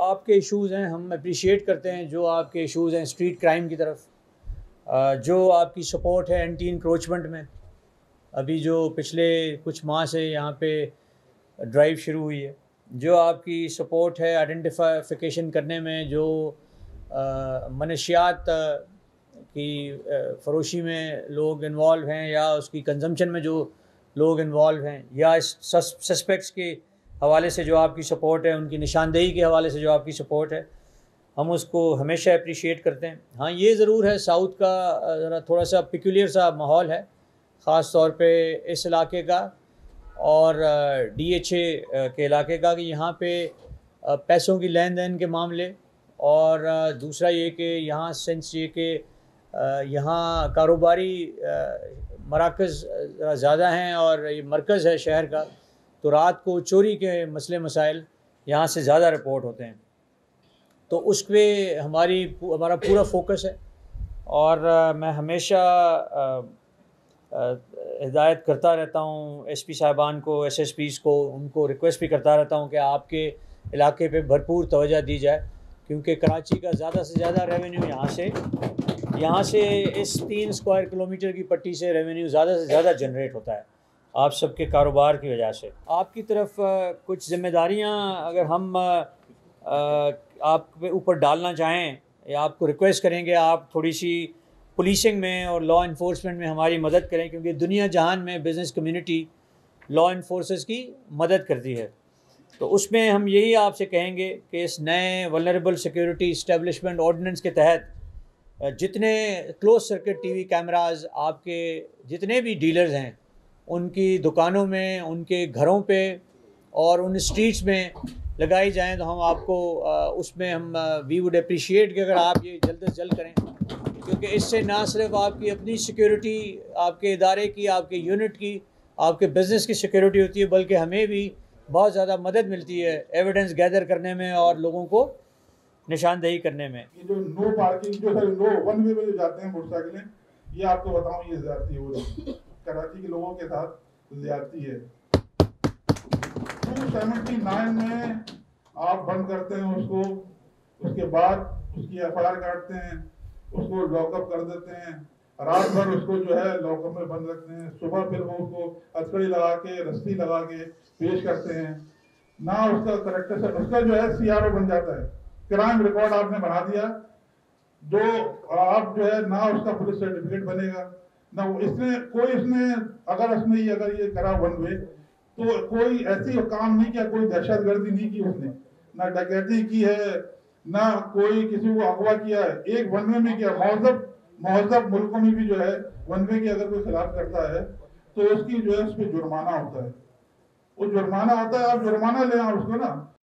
आपके इश्यूज़ हैं हम अप्रिशिएट करते हैं, जो आपके इश्यूज़ हैं स्ट्रीट क्राइम की तरफ, जो आपकी सपोर्ट है एंटी इंक्रोचमेंट में। अभी जो पिछले कुछ माह से यहाँ पे ड्राइव शुरू हुई है, जो आपकी सपोर्ट है आइडेंटिफिकेशन करने में, जो मनशियात की फ़रोशी में लोग इन्वॉल्व हैं या उसकी कंजम्पशन में जो लोग इन्वॉल्व हैं, या इस सस्पेक्ट्स के हवाले से जो आपकी सपोर्ट है, उनकी निशानदेही के हवाले से जो आपकी सपोर्ट है, हम उसको हमेशा अप्रिशिएट करते हैं। हाँ, ये ज़रूर है साउथ का ज़रा थोड़ा सा पिक्यूलियर सा माहौल है, ख़ास तौर पे इस इलाके का और DHA के इलाके का, कि यहाँ पे पैसों की लेन देन के मामले, और दूसरा ये कि यहाँ सेंस ये कि यहाँ कारोबारी मराकज़ ज़्यादा हैं और ये मरकज़ है शहर का, तो रात को चोरी के मसले मसाइल यहाँ से ज़्यादा रिपोर्ट होते हैं। तो उस पर हमारा पूरा फोकस है, और मैं हमेशा हिदायत करता रहता हूँ SP साहिबान को, SSPs को, उनको रिक्वेस्ट भी करता रहता हूँ कि आपके इलाके पे भरपूर तवज्जो दी जाए, क्योंकि कराची का ज़्यादा से ज़्यादा रेवेन्यू यहाँ से इस 3 स्क्वायर किलोमीटर की पट्टी से रेवेन्यू ज़्यादा से ज़्यादा जनरेट होता है, आप सबके कारोबार की वजह से। आपकी तरफ कुछ ज़िम्मेदारियाँ अगर हम आप ऊपर डालना चाहें, या आपको रिक्वेस्ट करेंगे आप थोड़ी सी पुलिसिंग में और लॉ इन्फोर्समेंट में हमारी मदद करें, क्योंकि दुनिया जहान में बिज़नेस कम्युनिटी लॉ इन्फोर्सेस की मदद करती है। तो उसमें हम यही आपसे कहेंगे कि इस नए वल्नरेबल सिक्योरिटी इस्टेब्लिशमेंट ऑर्डिनेंस के तहत जितने क्लोज सर्किट TV कैमराज आपके जितने भी डीलर्स हैं, उनकी दुकानों में, उनके घरों पे और उन स्ट्रीट्स में लगाई जाएं, तो हम आपको उसमें हम वी वुड अप्रिशिएट कि अगर आप ये जल्द से जल्द करें, क्योंकि इससे ना सिर्फ आपकी अपनी सिक्योरिटी, आपके इदारे की, आपके यूनिट की, आपके बिज़नेस की सिक्योरिटी होती है, बल्कि हमें भी बहुत ज़्यादा मदद मिलती है एविडेंस गैदर करने में और लोगों को निशानदेही करने में। ये जो नो पार्किंग, जो सर नो वन वे में जो जाते हैं मोटरसाइकिलें, ये आपको बताऊं ये ज़्यादती हो रही है कराची के लोगों के साथ, ज़्यादती है। 279 में आप बंद करते हैं उसको, उसके बाद उसकी FIR काटते हैं, उसको लॉकअप कर देते हैं, रात भर उसको जो है लॉकअप में बंद रखते हैं, सुबह फिर वो उसको हथकड़ी लगा के, रस्सी लगा के पेश करते हैं। ना उसका करेक्टर से उसका जो है CRO बन जाता है, क्राइम रिकॉर्ड आपने बना दिया, जो आप जो है ना उसका पुलिस सर्टिफिकेट बनेगा, ना इसने अगर ये करा वन वे, तो कोई ऐसी काम नहीं किया, कोई दहशतगर्दी नहीं की उसने, ना डकैती की है, ना कोई किसी को अगवा किया है, एक वन वे में किया। महज़ब मुल्कों में भी जो है वन वे की अगर कोई खिलाफ करता है तो उसकी जो है उस पर जुर्माना होता है, वो जुर्माना होता है, आप जुर्माना ले आओ उसको ना।